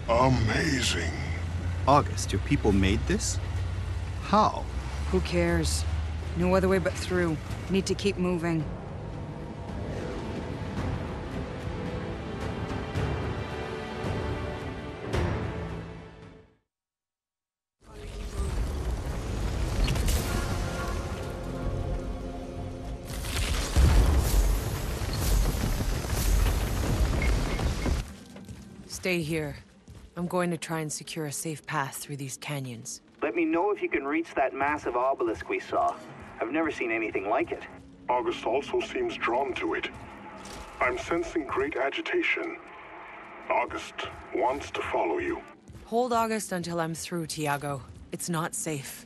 Amazing. August, your people made this? How? Who cares? No other way but through. Need to keep moving. Stay here. I'm going to try and secure a safe path through these canyons. Let me know if you can reach that massive obelisk we saw. I've never seen anything like it. August also seems drawn to it. I'm sensing great agitation. August wants to follow you. Hold August until I'm through, Tiago. It's not safe.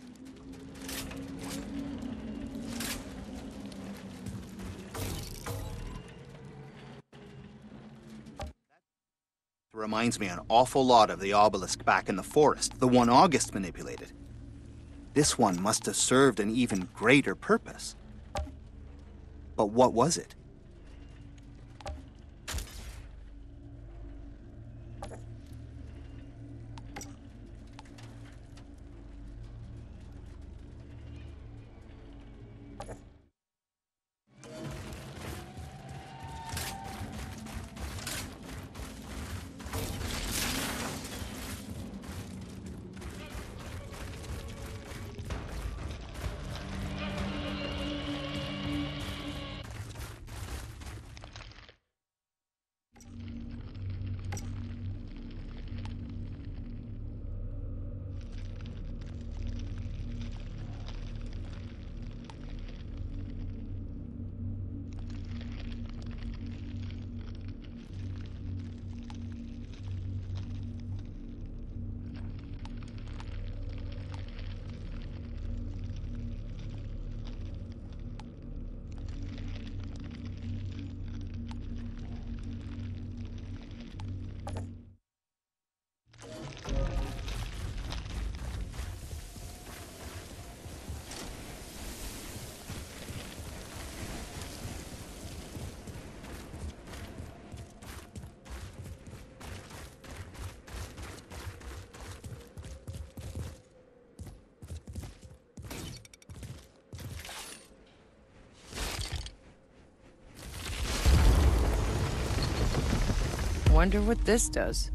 Reminds me an awful lot of the obelisk back in the forest, the one August manipulated. This one must have served an even greater purpose. But what was it? Wonder what this does.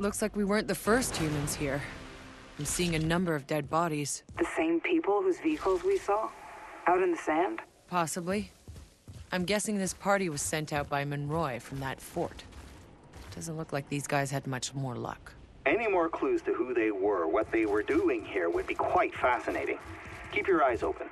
looks like we weren't the first humans here. I'm seeing a number of dead bodies. The same people whose vehicles we saw? Out in the sand? Possibly. I'm guessing this party was sent out by Monroy from that fort. Doesn't look like these guys had much more luck. Any more clues to who they were, what they were doing here, would be quite fascinating. Keep your eyes open.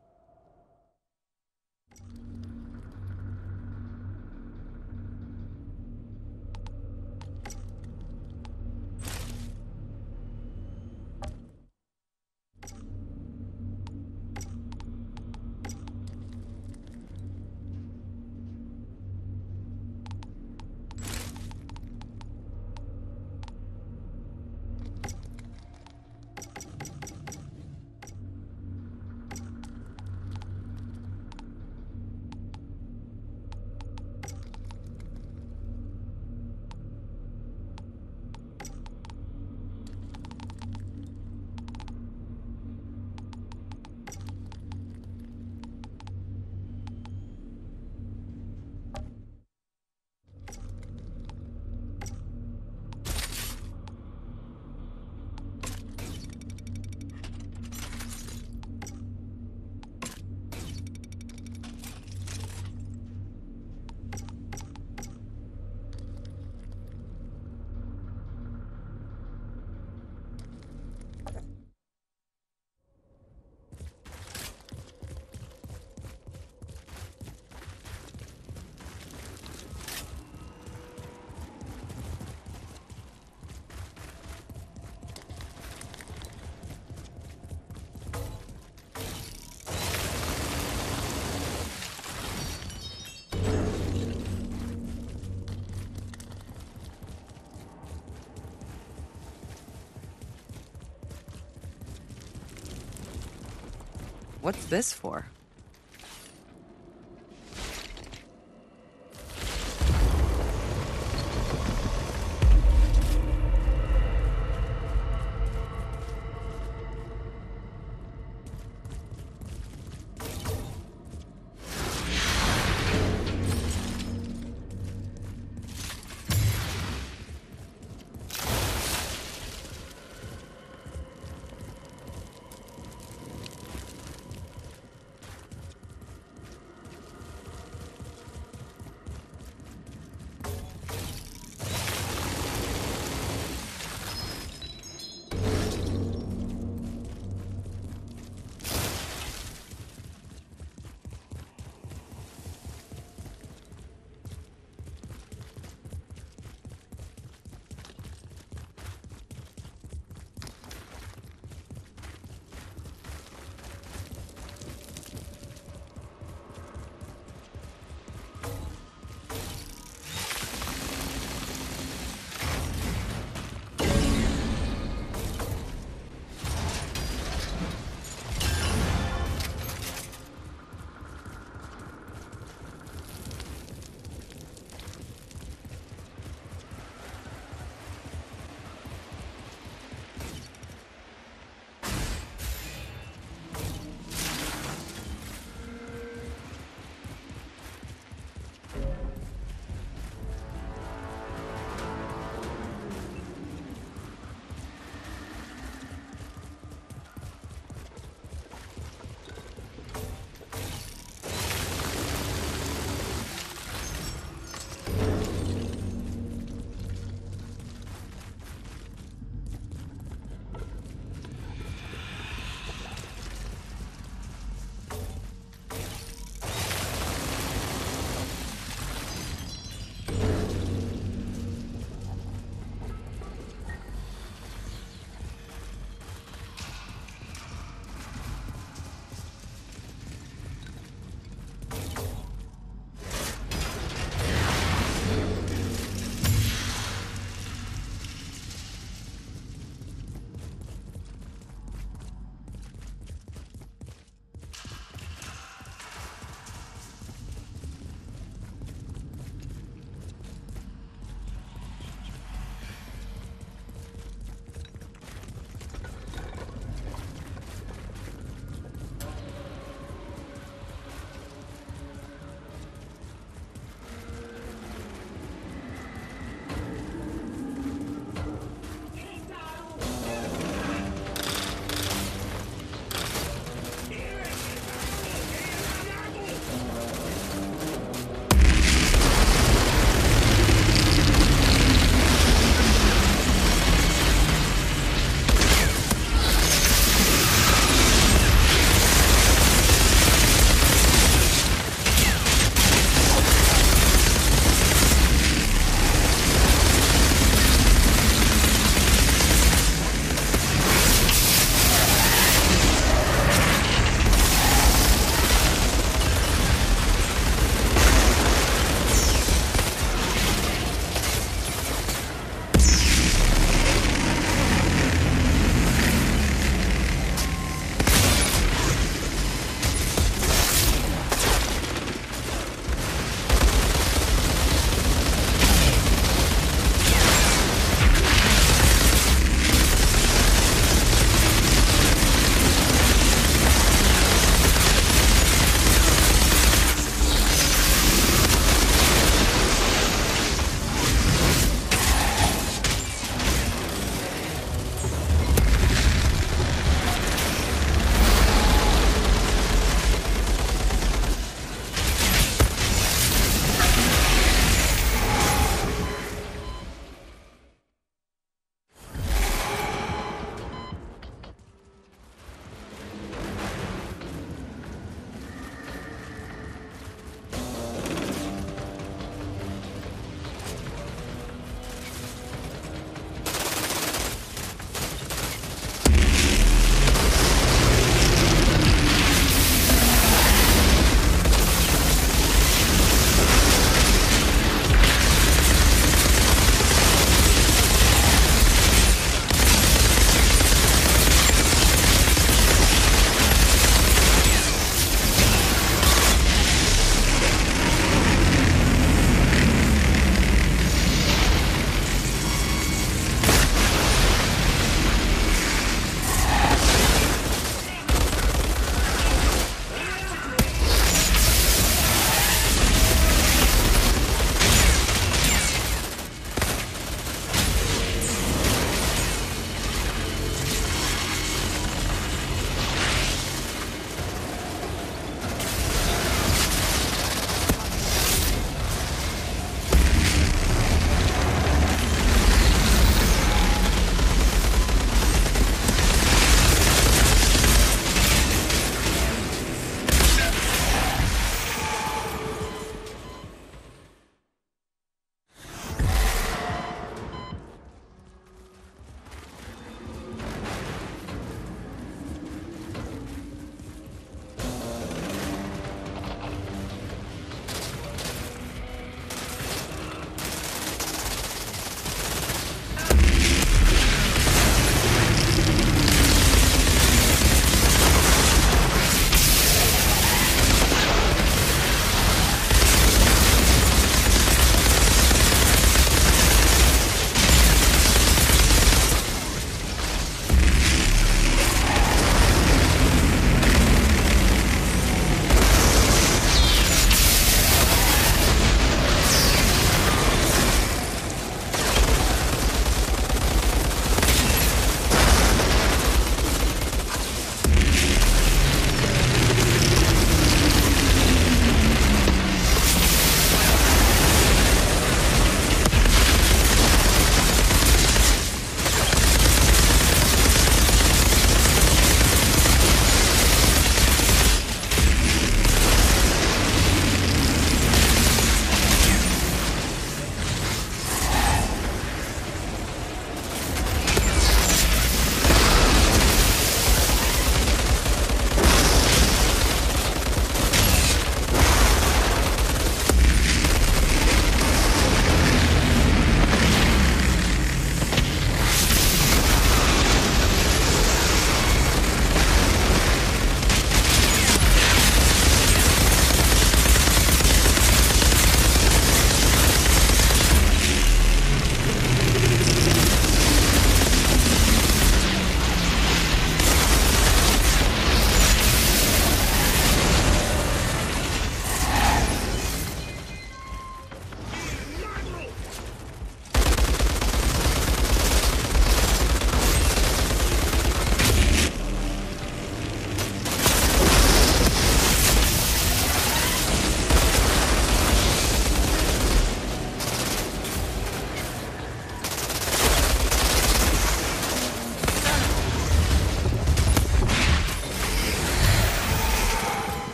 What's this for?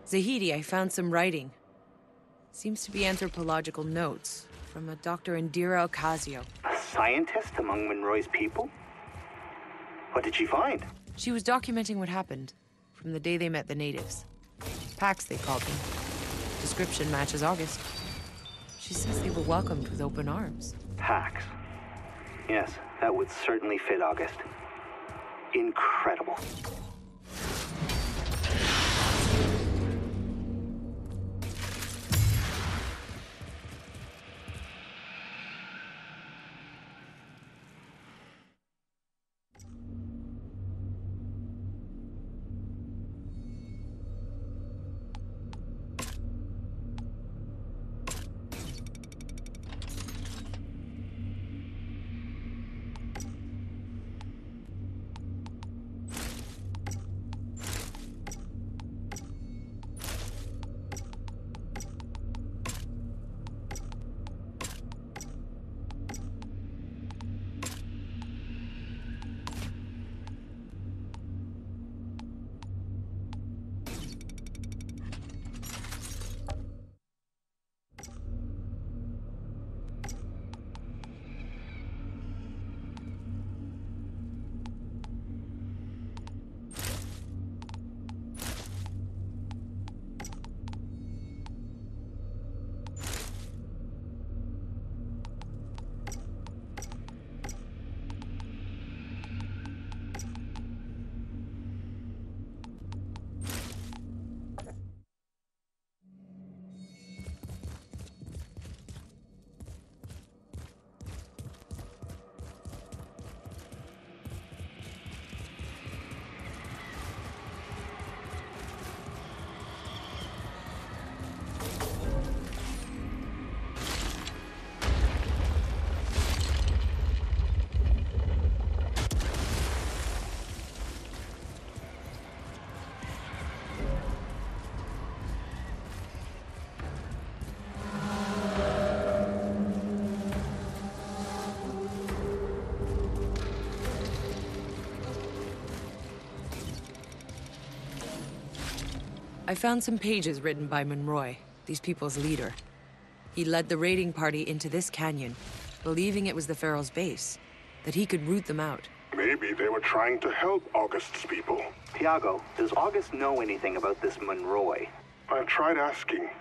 Zahidi, I found some writing. Seems to be anthropological notes from a Dr. Indira Ocasio. A scientist among Monroy's people? What did she find? She was documenting what happened from the day they met the natives. Pax, they called them. Description matches August. She says they were welcomed with open arms. Pax. Yes, that would certainly fit August. Incredible. I found some pages written by Monroy, these people's leader. He led the raiding party into this canyon, believing it was the Pharaoh's base, that he could root them out. Maybe they were trying to help August's people. Tiago, does August know anything about this Monroy? I tried asking,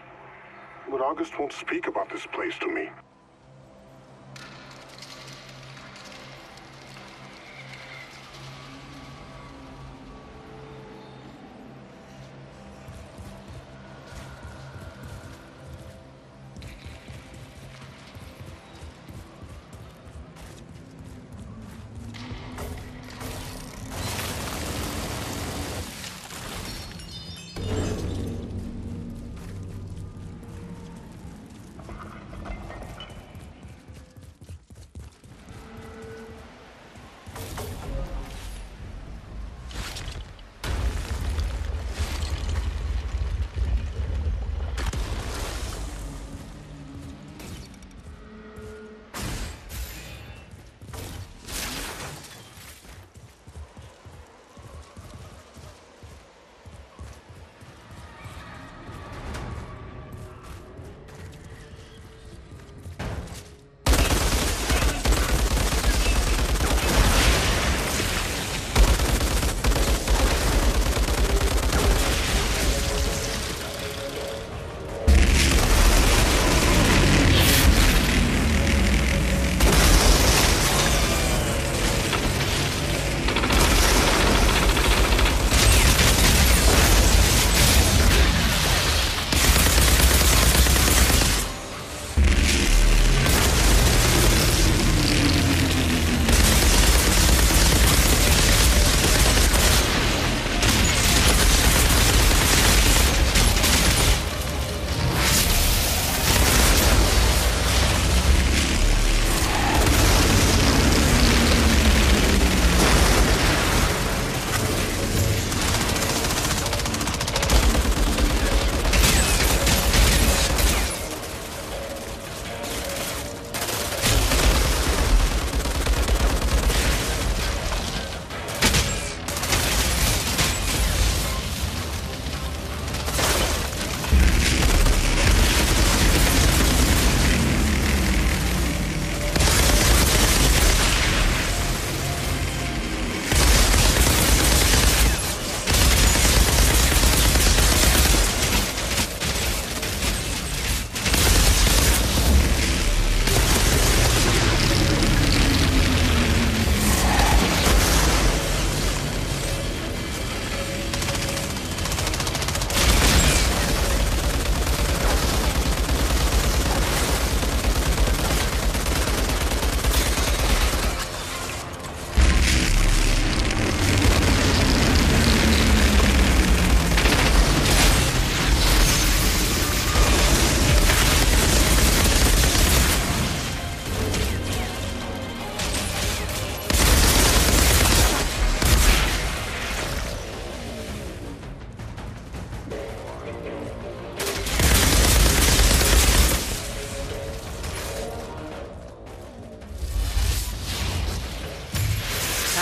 but August won't speak about this place to me.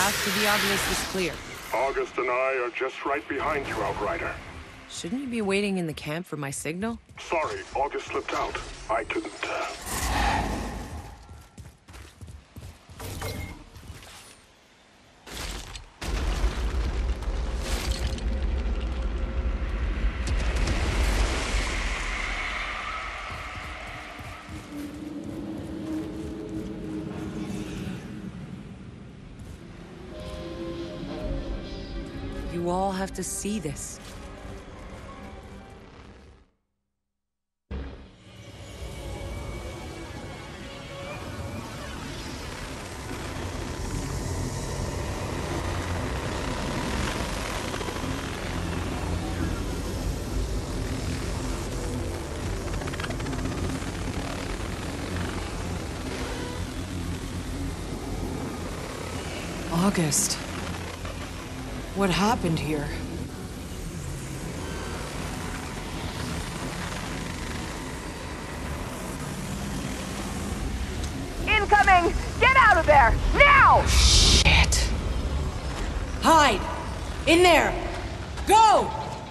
path to the obelisk is clear. August and I are just right behind you, Outrider. Shouldn't you be waiting in the camp for my signal? Sorry, August slipped out. I couldn't, You all have to see this. August. What happened here? Incoming! Get out of there! Now! Shit! Hide! In there! Go!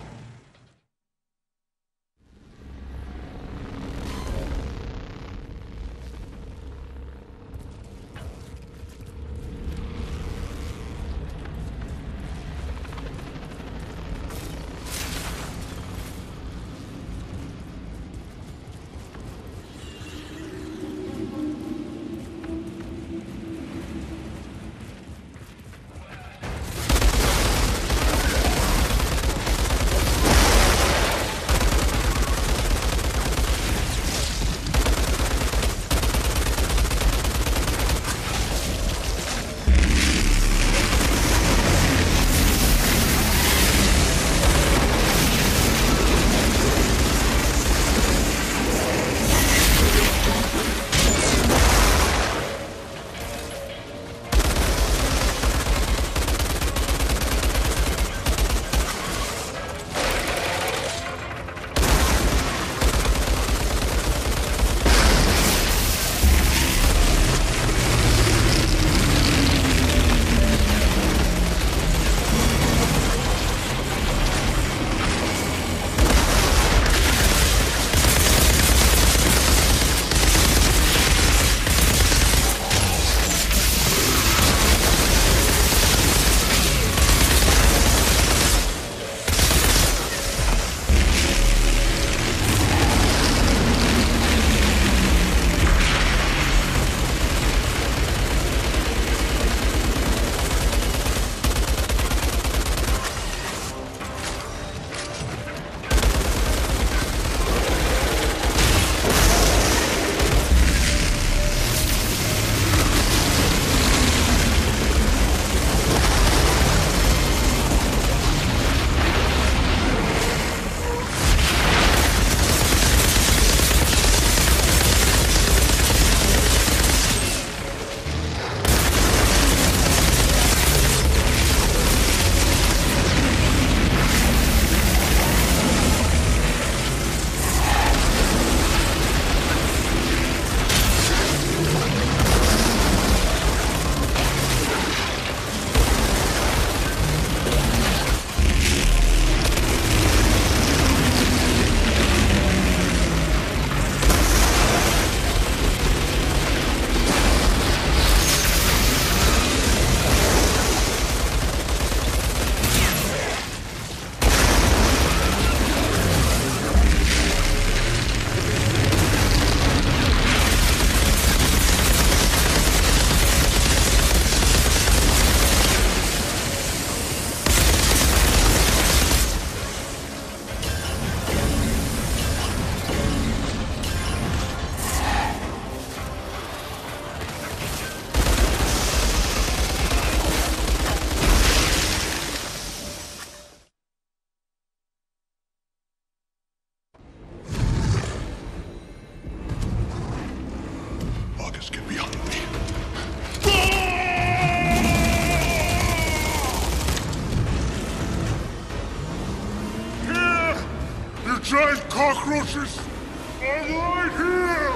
giant cockroaches are right here!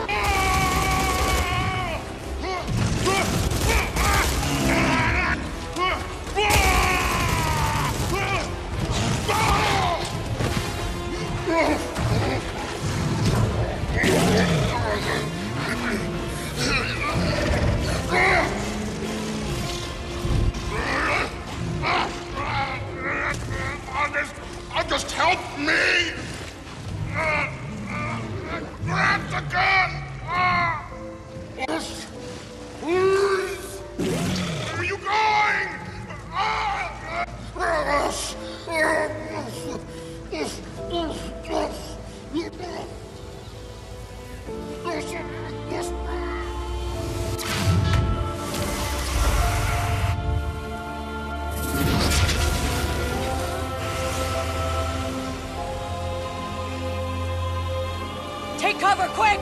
Take cover, quick!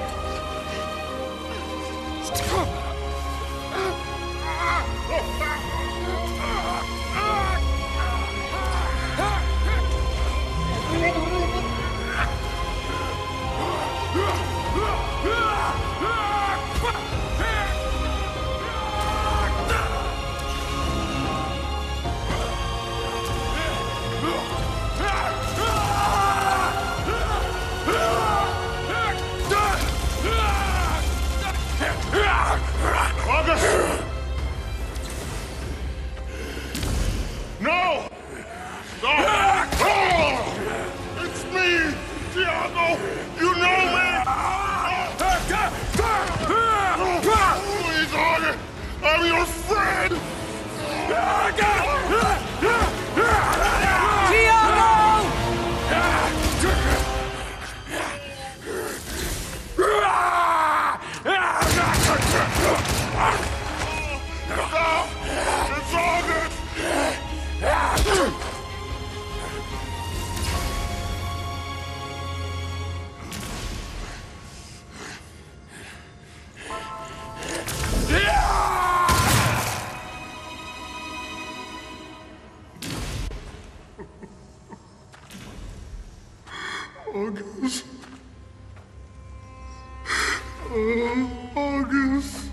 No! No! Oh! It's me, Tiago! You know me! Please, August! I'm your friend! Stop! It's August! August. August.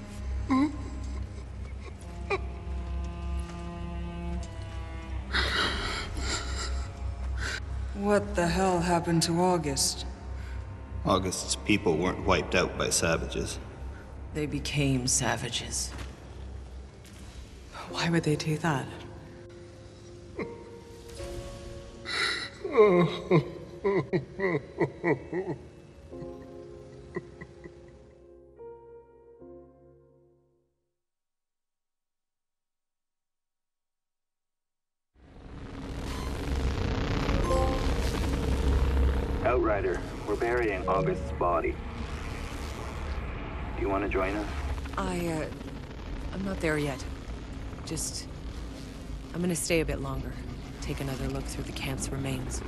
What the hell happened to August? August's people weren't wiped out by savages. They became savages. Why would they do that? Outrider, we're burying August's body. Do you want to join us? I'm not there yet. I'm gonna stay a bit longer. Take another look through the camp's remains.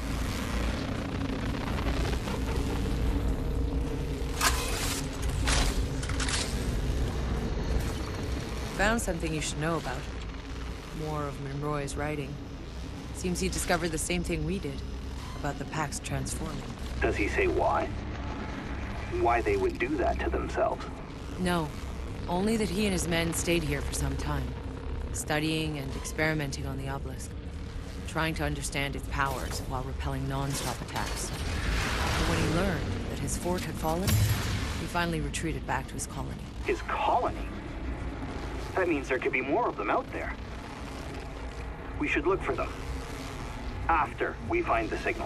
Found something you should know about. More of Monroy's writing. Seems he discovered the same thing we did, about the Pax transforming. Does he say why? Why they would do that to themselves? No. Only that he and his men stayed here for some time, studying and experimenting on the obelisk, trying to understand its powers while repelling non-stop attacks. But when he learned that his fort had fallen, he finally retreated back to his colony. His colony? That means there could be more of them out there. We should look for them. After we find the signal.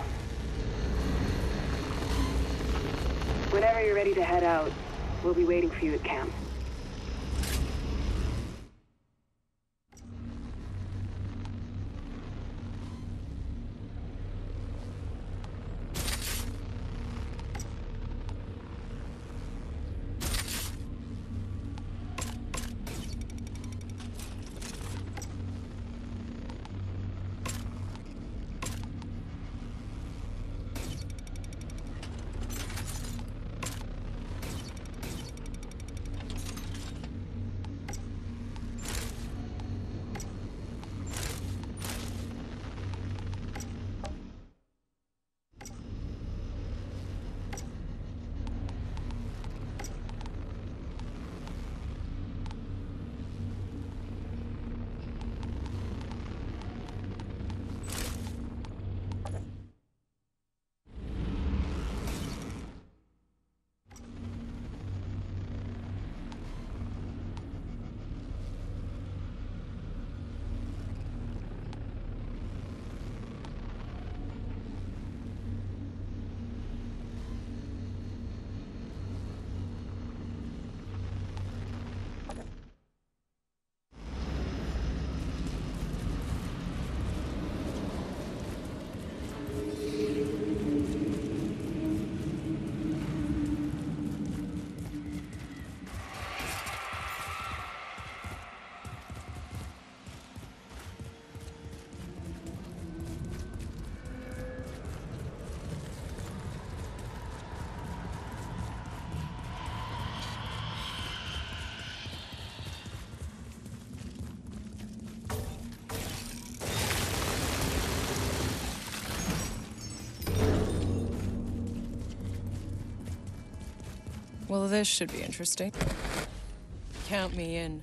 Whenever you're ready to head out, we'll be waiting for you at camp. Well, this should be interesting. Count me in.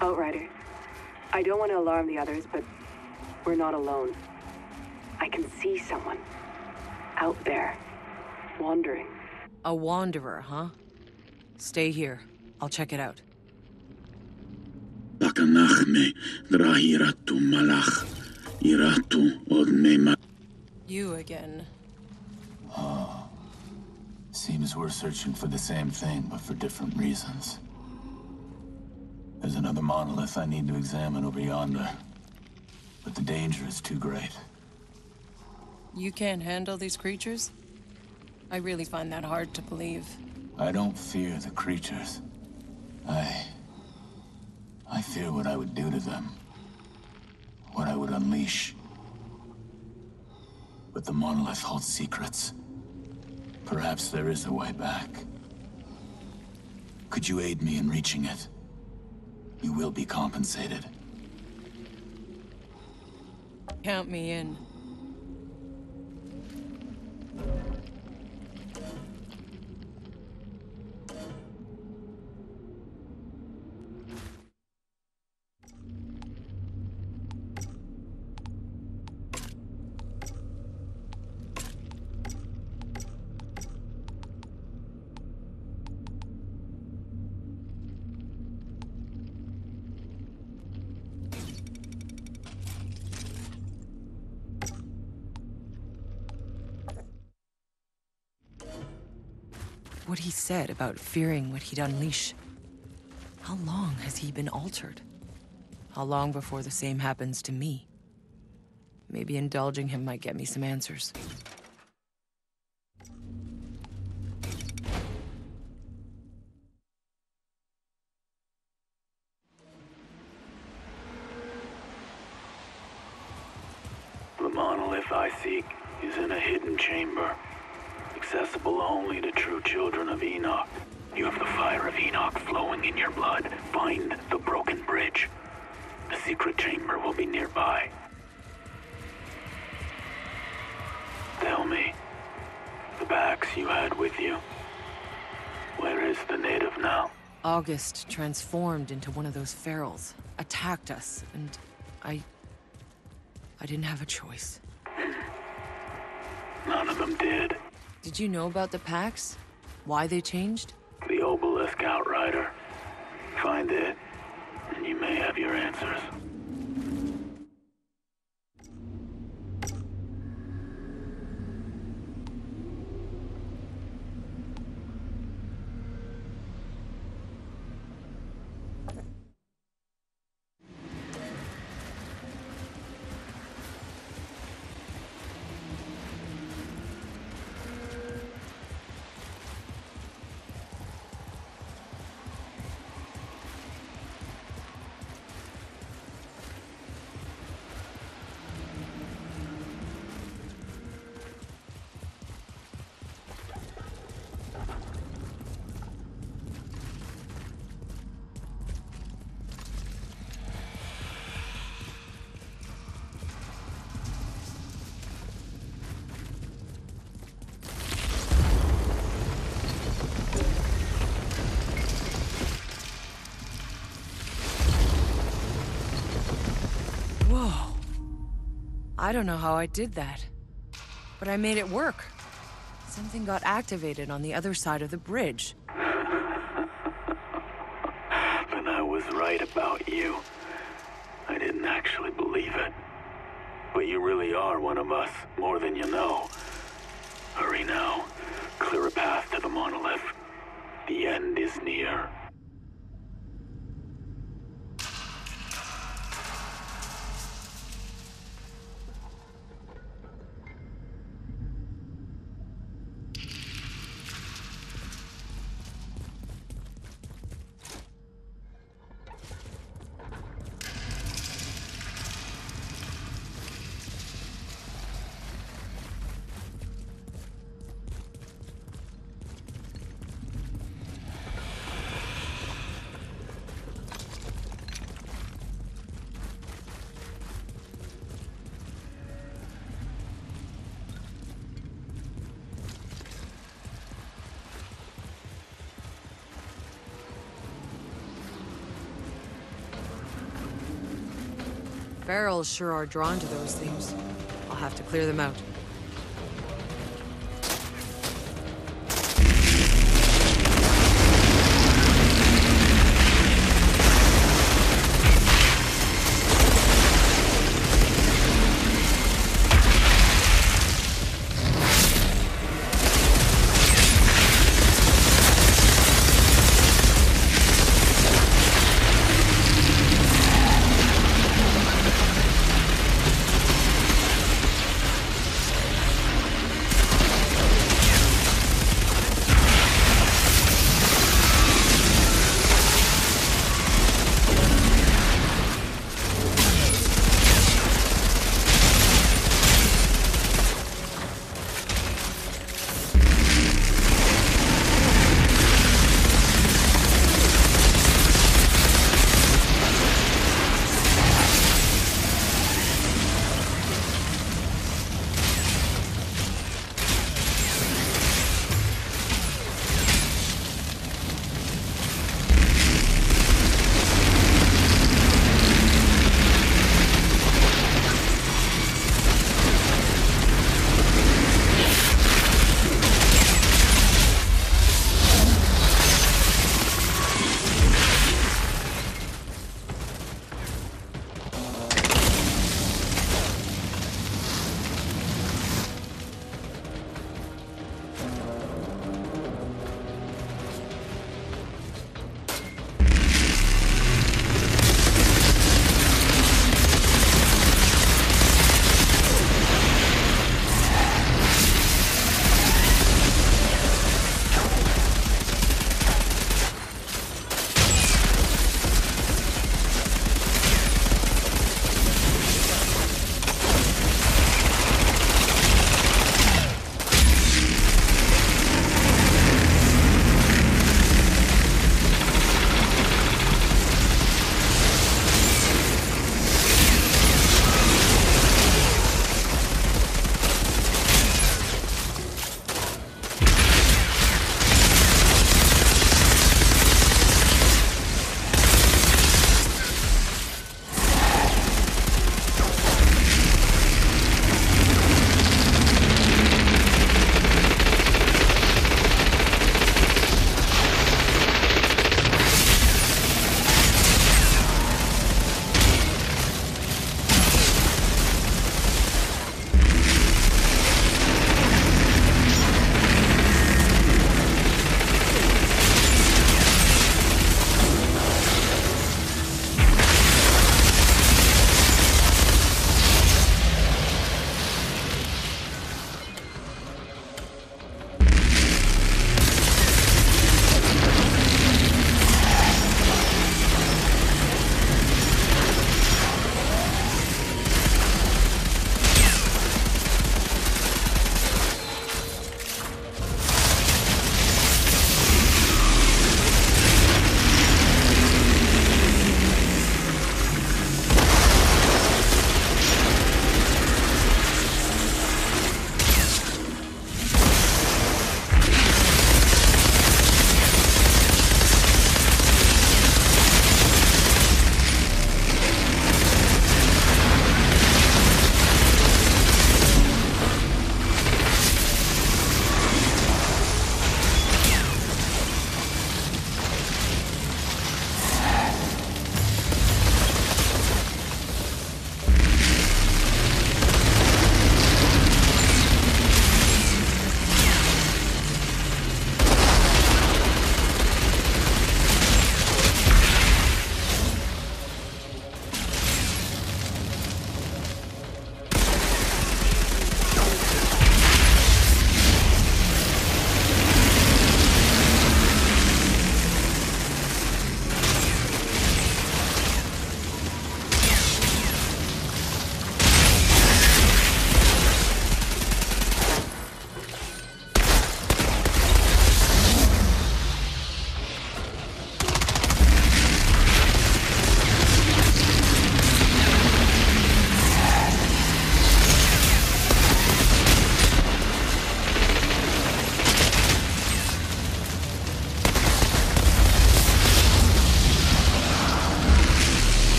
Outrider, I don't want to alarm the others, but we're not alone. I can see someone. Out there. Wandering. A wanderer, huh? Stay here. I'll check it out. You again. Seems we're searching for the same thing, but for different reasons. There's another monolith I need to examine over yonder. But the danger is too great. You can't handle these creatures? I really find that hard to believe. I don't fear the creatures. I fear what I would do to them. What I would unleash. But the monolith holds secrets. Perhaps there is a way back. Could you aid me in reaching it? You will be compensated. Count me in. What he said about fearing what he'd unleash. How long has he been altered? How long before the same happens to me? Maybe indulging him might get me some answers. The monolith I seek is in a hidden chamber, accessible only to true children of Enoch. You have the fire of Enoch flowing in your blood. Find the broken bridge. The secret chamber will be nearby. Tell me, the Pax you had with you, where is the native now? August transformed into one of those ferals, attacked us, and I didn't have a choice. None of them did. Did you know about the Pax? Why they changed? The Obelisk Outrider. Find it, and you may have your answers. Whoa. I don't know how I did that. But I made it work. Something got activated on the other side of the bridge. Then I was right about you. I didn't actually believe it. But you really are one of us, more than you know. Hurry now. Clear a path to the monolith. The end is near. Ferals sure are drawn to those things. I'll have to clear them out.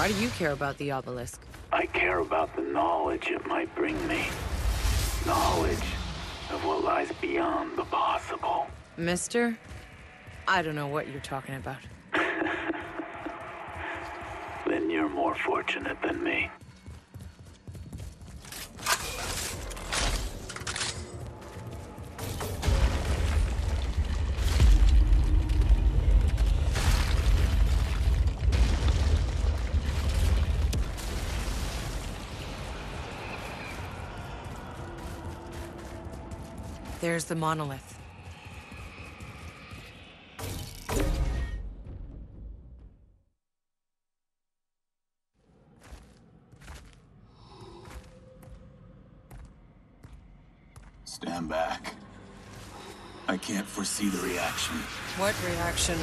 Why do you care about the obelisk? I care about the knowledge it might bring me. Knowledge of what lies beyond the possible. Mister? I don't know what you're talking about. Then you're more fortunate than me. There's the monolith. Stand back. I can't foresee the reaction. What reaction?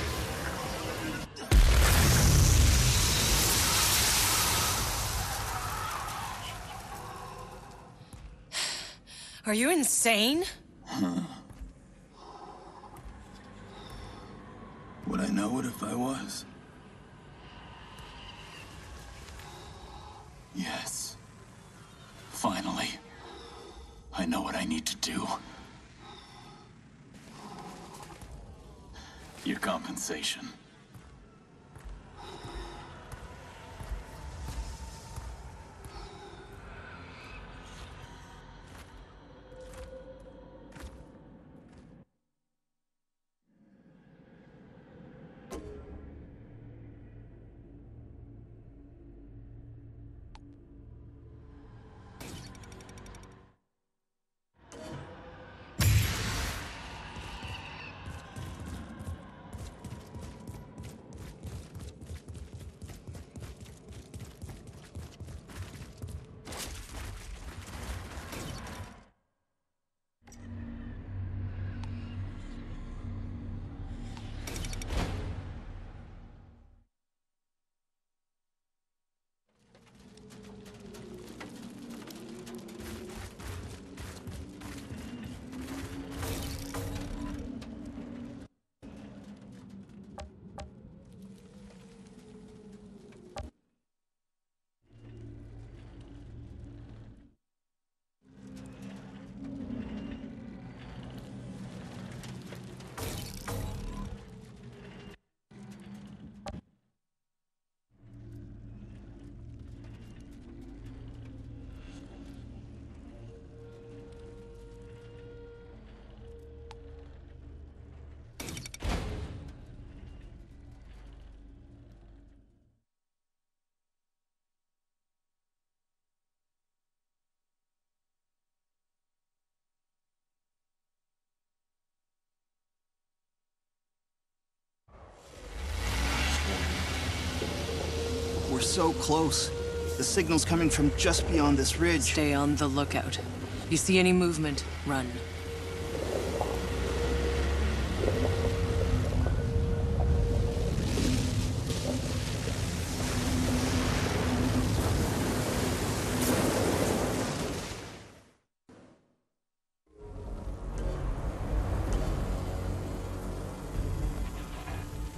Are you insane? Would I know it if I was? Yes. Finally. I know what I need to do. Your compensation. We're so close. The signal's coming from just beyond this ridge. Stay on the lookout. You see any movement, run.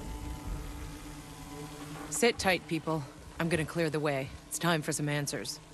Sit tight, people. I'm gonna clear the way. It's time for some answers.